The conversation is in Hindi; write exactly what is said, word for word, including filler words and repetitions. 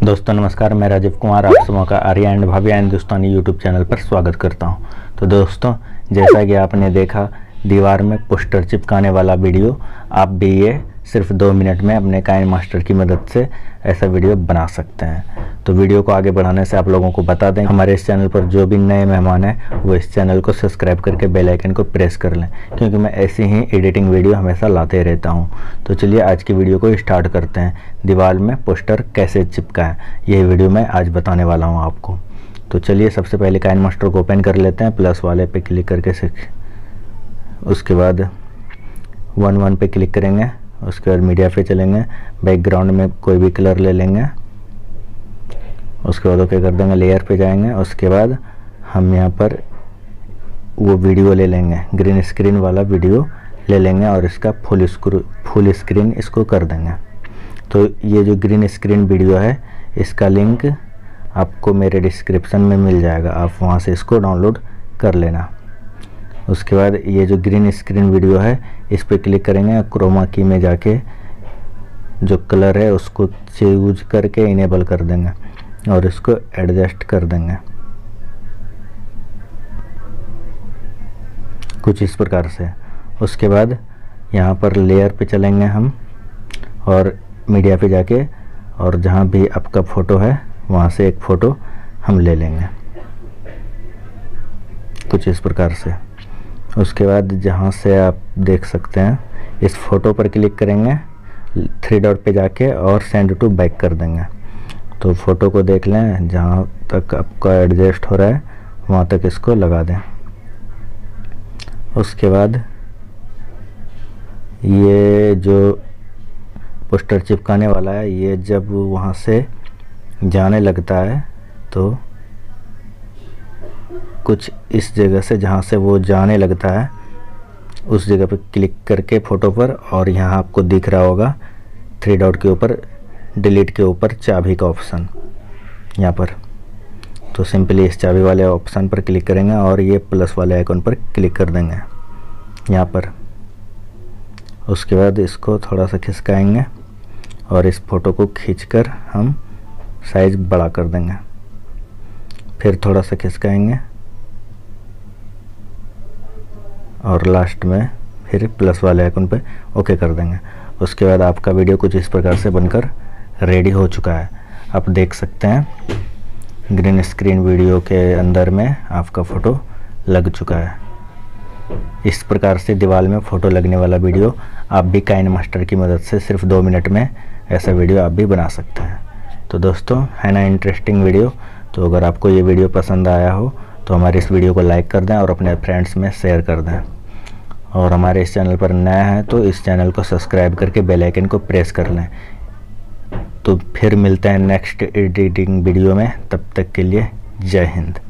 दोस्तों नमस्कार, मैं राजीव कुमार आप सबों का Arya and Bhavya Hindustani YouTube channel पर स्वागत करता हूं। तो दोस्तों, जैसा कि आपने देखा दीवार में पोस्टर चिपकाने वाला वीडियो, आप भी ये सिर्फ दो मिनट में अपने काइनमास्टर की मदद से ऐसा वीडियो बना सकते हैं। तो वीडियो को आगे बढ़ाने से आप लोगों को बता दें, हमारे इस चैनल पर जो भी नए मेहमान हैं वो इस चैनल को सब्सक्राइब करके बेल आइकन को प्रेस कर लें, क्योंकि मैं ऐसी ही एडिटिंग वीडियो हमेशा लाते रहता हूं। तो चलिए आज की वीडियो को स्टार्ट करते हैं। दीवार में पोस्टर कैसे चिपकाएं, यही वीडियो मैं आज बताने वाला हूँ आपको। तो चलिए सबसे पहले काइनमास्टर को ओपन कर लेते हैं, प्लस वाले पे क्लिक करके से उसके बाद वन वन पे क्लिक करेंगे। उसके बाद मीडिया पे चलेंगे, बैकग्राउंड में कोई भी कलर ले लेंगे। उसके बाद ओके कर देंगे, लेयर पे जाएंगे। उसके बाद हम यहाँ पर वो वीडियो ले लेंगे, ग्रीन स्क्रीन वाला वीडियो ले लेंगे और इसका फुल स्क्रू फुल स्क्रीन इसको कर देंगे। तो ये जो ग्रीन स्क्रीन वीडियो है इसका लिंक आपको मेरे डिस्क्रिप्शन में मिल जाएगा, आप वहाँ से इसको डाउनलोड कर लेना। उसके बाद ये जो ग्रीन स्क्रीन वीडियो है इस पर क्लिक करेंगे, क्रोमा की में जाके जो कलर है उसको चूज करके इनेबल कर देंगे और इसको एडजस्ट कर देंगे कुछ इस प्रकार से। उसके बाद यहाँ पर लेयर पे चलेंगे हम और मीडिया पे जाके और जहाँ भी आपका फ़ोटो है वहाँ से एक फ़ोटो हम ले लेंगे कुछ इस प्रकार से। उसके बाद जहाँ से आप देख सकते हैं इस फ़ोटो पर क्लिक करेंगे, थ्री डॉट पे जाके और सेंड टू बैक कर देंगे। तो फ़ोटो को देख लें, जहाँ तक आपका एडजस्ट हो रहा है वहाँ तक इसको लगा दें। उसके बाद ये जो पोस्टर चिपकाने वाला है ये जब वहाँ से जाने लगता है तो कुछ इस जगह से जहाँ से वो जाने लगता है उस जगह पर क्लिक करके फ़ोटो पर, और यहाँ आपको दिख रहा होगा थ्री डॉट के ऊपर डिलीट के ऊपर चाबी का ऑप्शन यहाँ पर। तो सिंपली इस चाबी वाले ऑप्शन पर क्लिक करेंगे और ये प्लस वाले आइकन पर क्लिक कर देंगे यहाँ पर। उसके बाद इसको थोड़ा सा खिसकाएंगे और इस फ़ोटो को खींचकर हम साइज़ बड़ा कर देंगे। फिर थोड़ा सा खिसकाएंगे और लास्ट में फिर प्लस वाले आइकन पे ओके कर देंगे। उसके बाद आपका वीडियो कुछ इस प्रकार से बनकर रेडी हो चुका है। आप देख सकते हैं ग्रीन स्क्रीन वीडियो के अंदर में आपका फ़ोटो लग चुका है। इस प्रकार से दीवार में फ़ोटो लगने वाला वीडियो आप भी काइनमास्टर की मदद से सिर्फ दो मिनट में ऐसा वीडियो आप भी बना सकते हैं। तो दोस्तों, है ना इंटरेस्टिंग वीडियो? तो अगर आपको ये वीडियो पसंद आया हो तो हमारे इस वीडियो को लाइक कर दें और अपने फ्रेंड्स में शेयर कर दें। और हमारे इस चैनल पर नया है तो इस चैनल को सब्सक्राइब करके बेल आइकन को प्रेस कर लें। तो फिर मिलते हैं नेक्स्ट एडिटिंग वीडियो में, तब तक के लिए जय हिंद।